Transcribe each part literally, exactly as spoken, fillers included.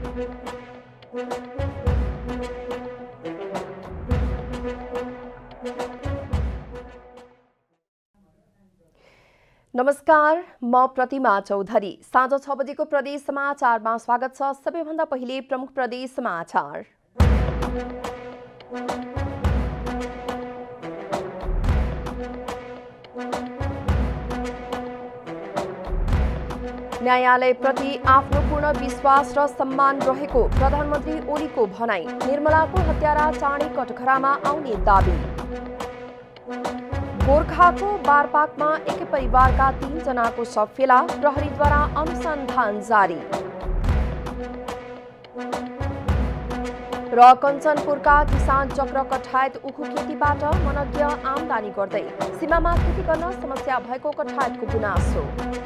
नमस्कार, म प्रतिमा चौधरी। साँझ छ बजेको प्रदेश समाचारमा स्वागत छ। सबैभन्दा पहिले प्रमुख प्रदेश समाचार। न्यायालयप्रति आफ्नो पूर्ण विश्वास र सम्मान रहेको प्रधानमन्त्री ओलीको भनाई। निर्मलाको हत्यारा चाँडै कटघरामा आउने दाबी। गोर्खाको बारपाकमा एकै परिवारका तीन जनाको शव फेला, प्रहरीद्वारा अनुसन्धान जारी। र कञ्चनपुरका किसान चक्र कठायत उखु खेतीबाट मनज्ञ आमदानी गर्दै सीमामा खेती गर्न समस्या भएको कठायतको गुनासो।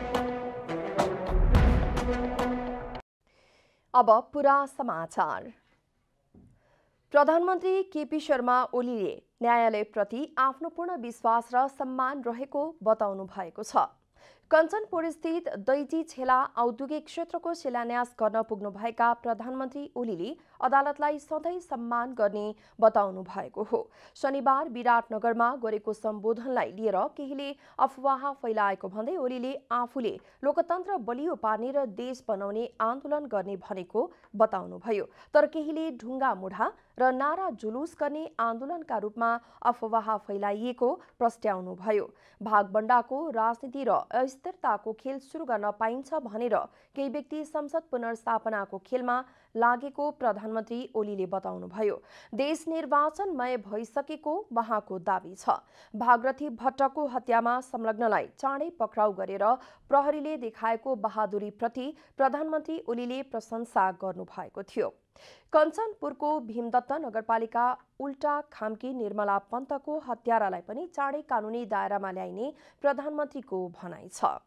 अब पुरा समाचार। प्रधानमन्त्री केपी शर्मा ओलीले न्यायालयप्रति आफ्नो पूर्ण विश्वास र सम्मान रहेको बताउनु भएको छ। कञ्चनपुर स्थित दैजी छेला औद्योगिक क्षेत्रको शिलान्यास गर्न पुग्नुभएका प्रधानमन्त्री ओलीले अदालतलाई सधैँ सम्मान गर्ने बताउनु भएको हो। शनिबार विराटनगरमा गरेको सम्बोधनलाई लिएर केहीले अफवाह फैलाएको भन्दै ओलीले आफूले लोकतन्त्र बलियो पार्ने र देश बनाउने आन्दोलन गर्ने भनेको बताउनुभयो। तर केहीले ढुङ्गा मुढा र नारा जुलुस गर्ने आन्दोलनका रूपमा अफवाह फैलाइएको प्रस्ट्याउनुभयो। भागबण्डाको राजनीति र अस्थिरताको खेल सुरु गर्न पाइन्छ भनेर केही व्यक्ति संसद पुनर्स्थापनाको खेलमा लागेको प्रधानमन्त्री ओलीले बताउनुभयो। देश निर्वाचनमय भइसकेको उहाँको दाबी छ। भागरथी भट्टको हत्यामा संलग्नलाई चाँडै पक्राउ गरेर प्रहरीले देखाएको बहादुरीप्रति प्रधानमन्त्री ओलीले प्रशंसा गर्नुभएको थियो। कञ्चनपुरको भीमदत्त नगरपालिका उल्टा खामकी निर्मला पन्तको हत्यारालाई पनि चाँडै कानुनी दायरामा ल्याइने प्रधानमन्त्रीको भनाइ छ।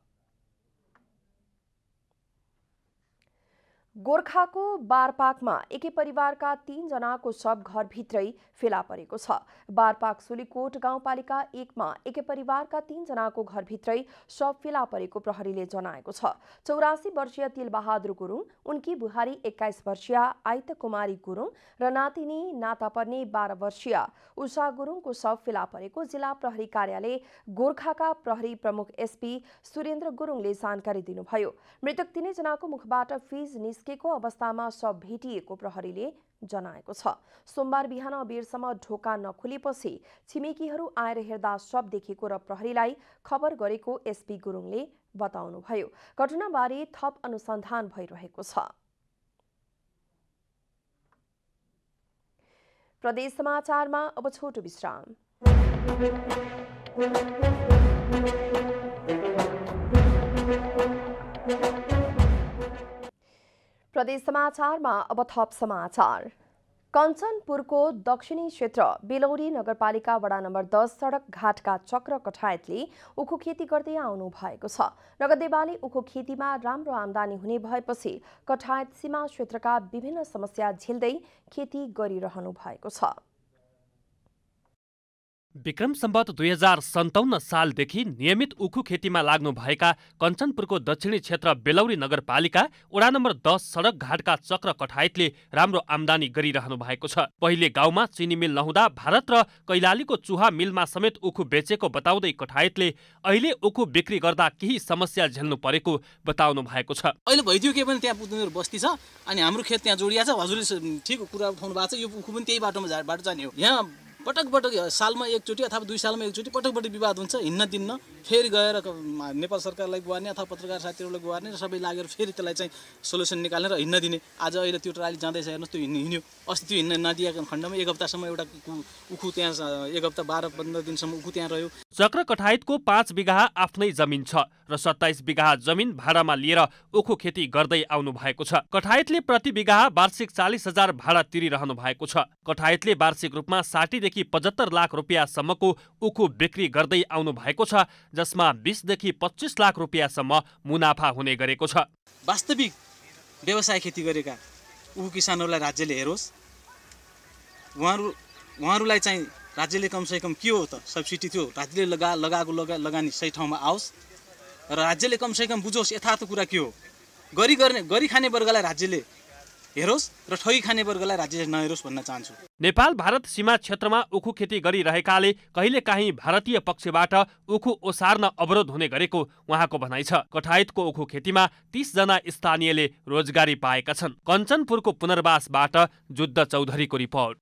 गोर्खाको बारपाकमा एकै परिवारका तीन जनाको शव घरभित्रै फेला परेको छ। बारपाक सुलीकोट गाउँपालिका एकमा एकै परिवारका तीन जनाको घरभित्रै शव फेला परेको प्रहरीले जनाएको छ। चौरासी वर्षीय तिलबहादुर गुरुङ, उनकी बुहारी एक्काइस वर्षीय आइत कुमारी गुरुङ र नातिनी नाता पर्ने बाह्र वर्षीय उषा गुरुङको शव फेला परेको जिल्ला प्रहरी कार्यालय गोर्खाका प्रहरी प्रमुख एसपी सुरेन्द्र गुरुङले जानकारी दिनुभयो। मृतक तीनैजनाको मुखबाट फिज निस्केको अवस्थामा शव भेटिएको प्रहरीले जनाएको छ। सोमबार बिहान अबेरसम्म ढोका नखुलेपछि छिमेकीहरू आएर हेर्दा शव देखेको र प्रहरीलाई खबर गरेको एसपी गुरुङले बताउनुभयो। घटनाबारे थप अनुसन्धान भइरहेको छ। प्रदेश समाचारमा अब छोटो विश्राम। प्रदेश समाचारमा अब थप समाचार। कञ्चनपुरको दक्षिणी क्षेत्र बेलौरी नगरपालिका वडा नम्बर दस सडक घाटका चक्र कठायतले उखु खेती गर्दै आउनु भएको छ। नगदेबाली उखु खेतीमा राम्रो आमदानी हुने भएपछि कठायत सीमा क्षेत्रका विभिन्न समस्या झेल्दै खेती गरिरहनु भएको छ। विक्रम सम्वत दुई हजार सन्ताउन्न सालदेखि नियमित उखु खेतीमा लाग्नु भएका कञ्चनपुरको दक्षिणी क्षेत्र बेलौरी नगरपालिका वडा नम्बर दस सडक घाटका चक्र कठायतले राम्रो आमदानी गरिरहनु भएको छ। पहिले गाउँमा चिनी मिल नहुँदा भारत र कैलालीको चुहा मिलमा समेत उखु बेचेको बताउँदै कठायतले अहिले उखु बिक्री गर्दा केही समस्या झेल्नु परेको बताउनु भएको छ। अहिले भइदियो के पनि त्यहाँ पुग्ने बस्ती छ अनि हाम्रो खेत त्यहाँ जोडिया छ। हजुरले ठिक कुरा उठाउनु भएको छ। यो उखु पनि त्यही बाटोमा बाटो जाने हो। यहाँ पटक पटक सालमा एकचोटि अथवा दुई सालमा एकचोटि पटक पटक विवाद हुन्छ। हिन्न दिन्न फेरि गएर नेपाल सरकारलाई गुहार्ने अथवा पत्रकार साथीहरूलाई गुहार्ने र सबै लागेर फेरि त्यसलाई चाहिँ सोल्युसन निकाल्ने र हिन्न दिने। आज अहिले त्यो ट्राली जाँदैछ हेर्नुहोस्, त्यो हिँड्यो। अस्ति त्यो हिँड्न नदिएको खण्डमा एक हप्तासम्म एउटा उखु त्यहाँ एक हप्ता बाह्र पन्ध्र दिनसम्म उखु त्यहाँ रह्यो। चक्र कठायतको पाँच बिघा आफ्नै जमिन छ र सत्ताइस बिघा जमिन भाडामा लिएर उखु खेती गर्दै आउनु भएको छ। कठायतले प्रति बिघा वार्षिक चालिस हजार भाडा तिरिरहनु भएको छ। कठायतले वार्षिक रूपमा साठीदेखि पचहत्तर लाख रुपियाँसम्मको उखु बिक्री गर्दै आउनु भएको छ, जसमा बीसदेखि पच्चिस लाख रुपियाँसम्म मुनाफा हुने गरेको छ। वास्तविक व्यवसाय खेती गरेका उखु किसानहरूलाई राज्यले हेरोस्। उहाँहरू उहाँहरूलाई चाहिँ राज्यले कमसेकम के हो त सब्सिडी थियो राज्यले लगा लगाएको लगा लगानी सही ठाउँमा आओस् र राज्यले कमसेकम बुझोस् यथार्थ कुरा के हो। गरी गर्ने गरी खाने वर्गलाई राज्यले हेरोस् र ठगी खाने वर्गलाई राज्य नहेरोस् भन्न चाहन्छु। नेपाल भारत सीमा क्षेत्रमा उखु खेती गरिरहेकाले कहिलेकाहीँ भारतीय पक्षबाट उखु ओसार्न अवरोध हुने गरेको उहाँको भनाइ छ। कठायतको उखु खेतीमा तीस जना स्थानीयले रोजगारी पाएका छन्। कञ्चनपुरको पुनर्वासबाट जुद्ध चौधरीको रिपोर्ट।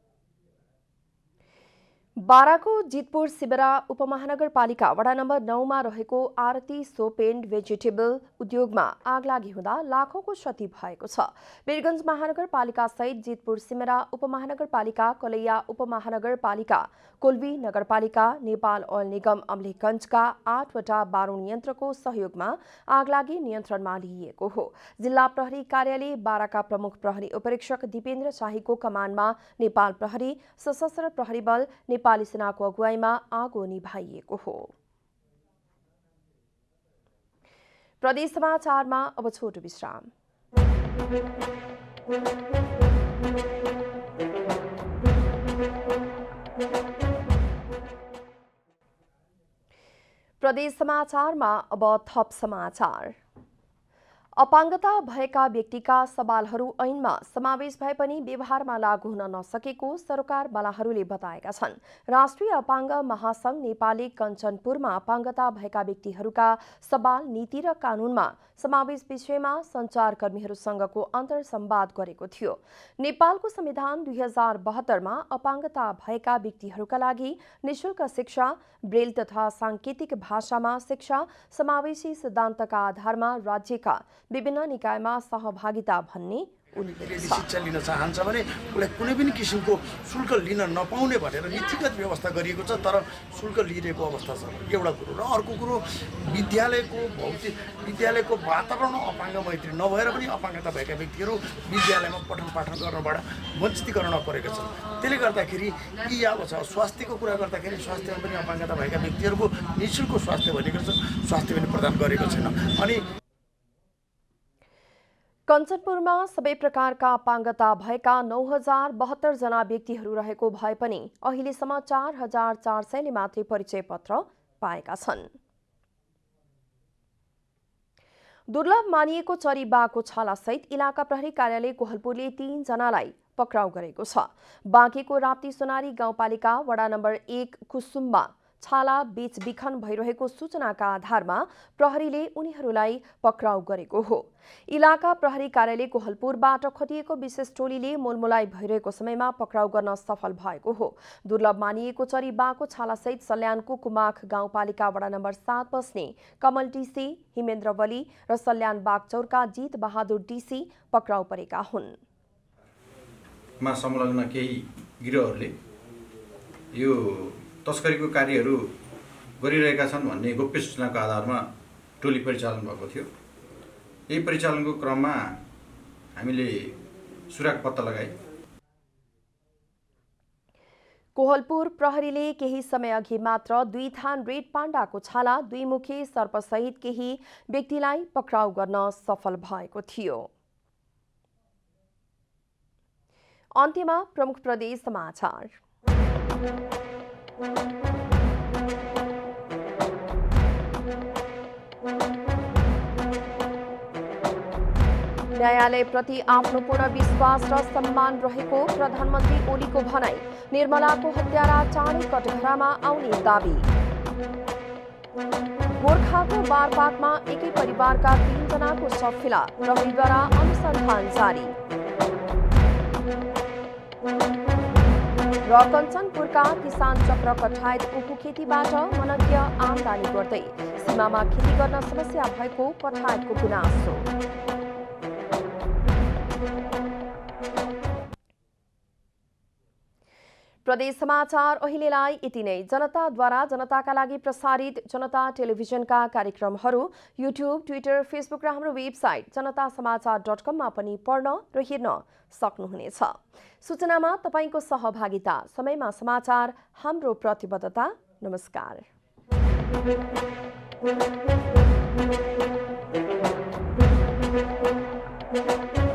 बाराको जितपुर सिबरा उपमहानगरपालिका वडा नम्बर नौमा रहेको आरती सोप एन्ड भेजिटेबल उद्योगमा आगलागी हुँदा लाखौंको क्षति भएको छ। वीरगञ्ज महानगरपालिका सहित जितपुर सिमरा उपमहानगरपालिका, कलैया उपमहानगरपालिका, कोल्बी नगरपालिका, नेपाल ओयल निगम अमलेखगञ्जका आठवटा बारुण यन्त्रको सहयोगमा आगलागी नियन्त्रणमा लिइएको हो। जिल्ला प्रहरी कार्यालय बाराका प्रमुख प्रहरी उपरीक्षक दिपेन्द्र शाहीको कमानमा नेपाल प्रहरी, सशस्त्र प्रहरी बल, नेपाली सेनाको अगुवाईमा आगो निभाइएको हो। प्रदेश समाचारमा अब छोटो विश्राम। प्रदेश समाचारमा अब थप समाचार। अपाङ्गता भएका व्यक्तिका सवालहरू ऐनमा समावेश भए पनि व्यवहारमा लागू हुन नसकेको सरकारवालाहरूले बताएका छन्। राष्ट्रिय अपाङ्ग महासंघ नेपालले कञ्चनपुरमा अपाङ्गता भएका व्यक्तिहरूका सवाल नीति र कानूनमा समावेश विषयमा सञ्चारकर्मीहरूसँगको अन्तर्संवाद गरेको थियो। नेपालको संविधान दुई हजार बहत्तरमा अपाङ्गता भएका व्यक्तिहरूका लागि निशुल्क शिक्षा, ब्रेल तथा सांकेतिक भाषामा शिक्षा, समावेशी सिद्धान्तका आधारमा राज्यका विभिन्न निकायमा सहभागिता भन्ने शिक्षा लिन चाहन्छ भने उसलाई कुनै पनि किसिमको शुल्क लिन नपाउने भनेर नीतिगत व्यवस्था गरिएको छ। तर शुल्क लिइरहेको अवस्था छ एउटा कुरो, र अर्को कुरो विद्यालयको भौतिक विद्यालयको वातावरण अपाङ्ग मैत्री नभएर पनि अपाङ्गता भएका व्यक्तिहरू विद्यालयमा पठन पाठन गर्नबाट वञ्चितीकरण परेका छन्। त्यसले गर्दाखेरि यी अब छ स्वास्थ्यको कुरा गर्दाखेरि स्वास्थ्यमा पनि अपाङ्गता भएका व्यक्तिहरूको निःशुल्क स्वास्थ्य भनेको छ, स्वास्थ्य पनि प्रदान गरेको छैन। अनि कञ्चनपुरमा सबै प्रकारका अपाङ्गता भएका नौ हजार बहत्तर जना व्यक्तिहरू रहेको भए पनि अहिलेसम्म चार हजार चार सयले मात्रै परिचय पत्र पाएका छन्। दुर्लभ मानिएको चरी बाघको छालासहित इलाका प्रहरी कार्यालय कोहलपुरले तीन जनालाई पक्राउ गरेको छ। बाँकेको राप्ती सोनारी गाउँपालिका वडा नम्बर एक कुसुममा छाला बेचबिखन भइरहेको सूचनाका आधारमा प्रहरीले उनीहरूलाई पक्राउ गरेको हो। इलाका प्रहरी कार्यालय कोहलपुरबाट खटिएको विशेष टोलीले मोलमोलाई भइरहेको समयमा पक्राउ गर्न सफल भएको हो। दुर्लभ मानिएको चरी बाघको छालासहित सल्यानको कुमाख गाउँपालिका वडा नम्बर सात बस्ने कमल डीसी, हिमेन्द्र बली र सल्यान बागचौरका जीत बहादुर डीसी पक्राउ परेका हुन्। मा संलग्न केही गिरोहरुले यो तस्करीको कार्यहरू गरिरहेका छन् भन्ने गोप्य सूचनाको आधारमा टोली परिचालन भएको थियो। यही परिचालनको क्रममा हामीले सुराग पत्ता लगाए। कोहलपुर प्रहरीले केही समय अघि मात्र दुई थान रेड पाण्डाको छाला, दुई मुखे सर्पसहित केही व्यक्तिलाई पक्राउ गर्न सफल भएको थियो। अन्त्यमा प्रमुख प्रदेश समाचार। न्यायालयप्रति आफ्नो पूर्ण विश्वास र सम्मान रहेको प्रधानमन्त्री ओलीको भनाई। निर्मलाको हत्यारा चाँडै कटघरामा आउने दावी। गोर्खाको बारपाटमा एकै परिवारका तीनजनाको शव फेला, प्रहरीद्वारा अनुसन्धान जारी। र कञ्चनपुरका किसान चक्र कठायत उखु खेतीबाट मनज्ञ आमदानी गर्दै सीमामा खेती गर्न समस्या भएको कठायतको गुनासो। प्रदेश समाचार अहिलेलाई यति नै। जनताद्वारा जनताका लागि प्रसारित जनता टेलिभिजनका कार्यक्रमहरू युट्युब, ट्विटर, फेसबुक र हाम्रो वेबसाइट जनता समाचार डट कममा पनि पढ्न र हेर्न सक्नुहुनेछ। सूचनामा तपाईंको सहभागिता, समयमा समाचार हाम्रो प्रतिबद्धता। नमस्कार।